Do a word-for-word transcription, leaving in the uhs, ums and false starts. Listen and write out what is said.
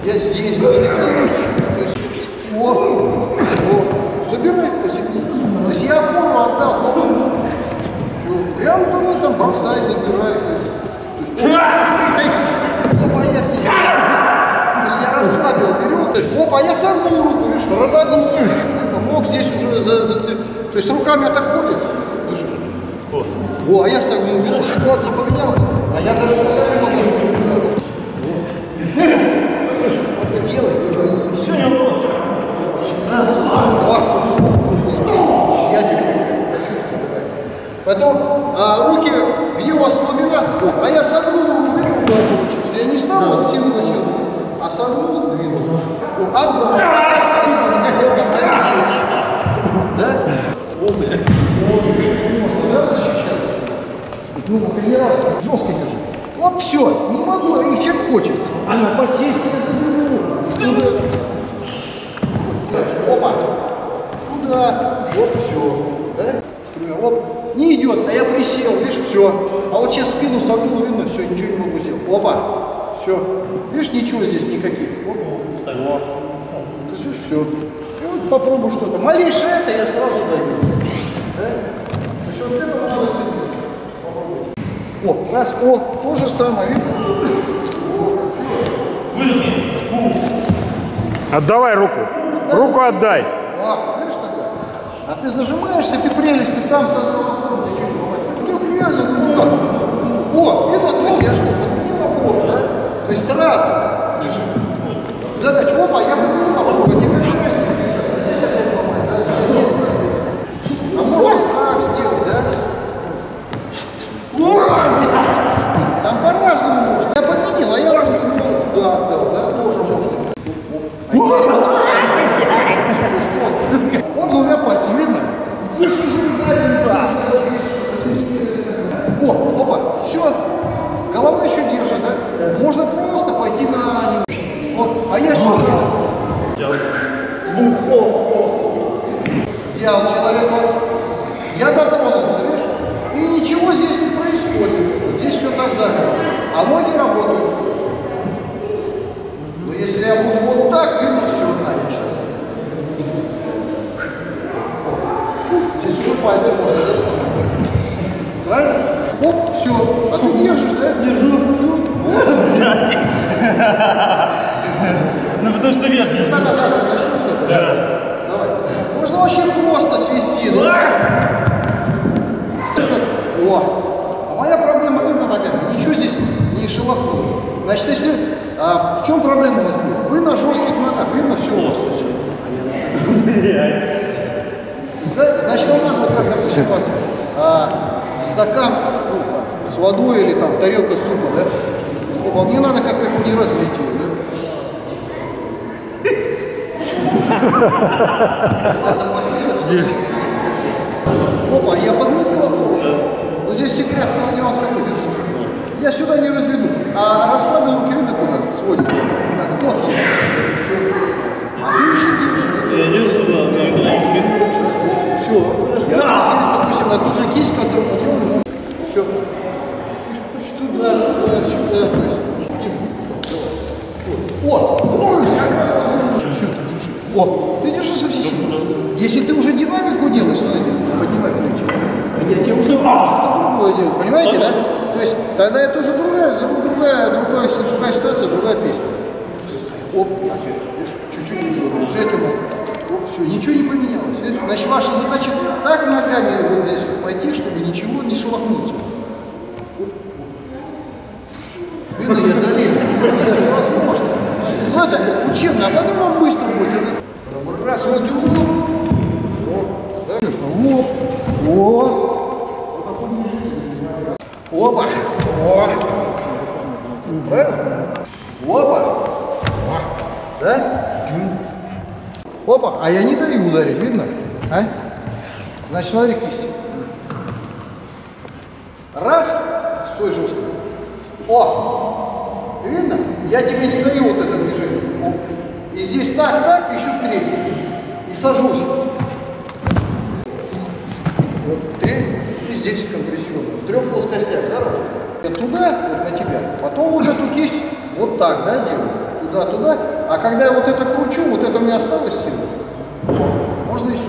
я здесь зарезал. То есть, о, о, забирай посильнее. То есть я опору отдал, но все, прям давай там бросай, забирай. То есть, опа, я здесь, то есть я расслабил веревку. Опа, я сам был руку, видишь, разогнул. Ног здесь уже зацепил. То есть руками атакует. О, а я согнул, видишь, ситуация поменялась. А я даже не могу. Это делай. Все, не могу. Я теперь чувствую. Поэтому а, руки, где у вас слабина, а я согнул руку, получился. Я не стал вот сильно насиловать, а согнул, двинул. Отдал. Да? О, блядь. Надо защищаться. Ну, тренировать. Жестко держи. Вот все. Не могу, и чем хочет. Она подсесть, я заберу. Опа. Куда? Вот все. Да? Например, вот. Не идет, а я присел, видишь, все. А вот сейчас спину согнул, видно, все, ничего не могу сделать. Опа. Все. Видишь, ничего здесь никаких. Опа. Вот. Все. И вот попробуй что-то. Малейшее это я сразу даю. Да? Еще вот это надо стыдиться. О, раз, о, то же самое, видишь? Отдавай руку. Да? Руку отдай. А, видишь тогда? А ты зажимаешься, ты прелесть, ты сам создал. Вдруг реально, ну как? О, видно, то есть я что, подменил опору, да? То есть сразу держи. Задача, опа, я подменил опору, а тебе нравится. А можно так сделать, да? Там по-разному можно. Я подменил, а я туда отдал, да? Тоже можно. А вот двумя пальцами, видно? Здесь уже ударили. О, опа, все. Голова еще держит, да? Можно просто пойти на него. Вот, а я сюда. Взял человек вас. Я дотронулся, видишь? И ничего здесь не происходит. Вот здесь все так заграно. А ноги работают. Но если я буду вот так, видно все, да, я сейчас. Здесь уже пальцы можно достать. Правильно? Оп, все. А ты держишь, да? Держу. Ну потому что вес здесь. Давай. Можно вообще просто свести. О, а моя проблема видно ногами. Ничего здесь не шелохнулось. Значит, если а, в чем проблема у вас будет? Вы на жестких ногах, видно все у вас. Значит, вам надо, вот как, допустим, у вас а, стакан ну, с водой или там тарелка супа, да? Опа, мне надо как-то не разлить ее, да? Опа, я подменил опору. Но здесь секрет, нюанс какой, держусь. Я сюда не разведу, а расслабил руки, видно, куда сводится. Так, вот он. Все. А ты еще держишь. Я держу, да. Все. Я здесь, допустим, на ту же кисть, которую мы делали. Все. Туда, туда, сюда. То есть. О! Все, ты держи. О, ты держи со всей силы. Если ты уже динамику делаешь, надо поднимать плечи. Я тебе уже что-то другое делаю. Понимаете, да? То есть тогда это уже другая, другая, другая, другая ситуация, другая песня. Оп, чуть-чуть уже это мог. Оп, все, ничего не поменялось. Значит, ваша задача так ногами вот здесь вот пойти, чтобы ничего не шелохнуться. Видно, я залез. Здесь невозможно. Ну это учебно, а потом он быстро будет. Это... Раз, вот, вот. Да, конечно, вот. Вот. Опа! О! Правильно? Опа! Да? Опа! А я не даю ударить, видно? А? Значит, смотри кисти. Раз, стой жестко. О! Видно? Я тебе не даю вот это движение. Оп. И здесь так, так, еще в третий. И сажусь. Вот в третий. И здесь компрессионно. В трех плоскостях, да? Туда, вот на тебя. Потом вот эту кисть вот так, да, делаю. Туда-туда. А когда я вот это кручу, вот это у меня осталось сила, можно еще.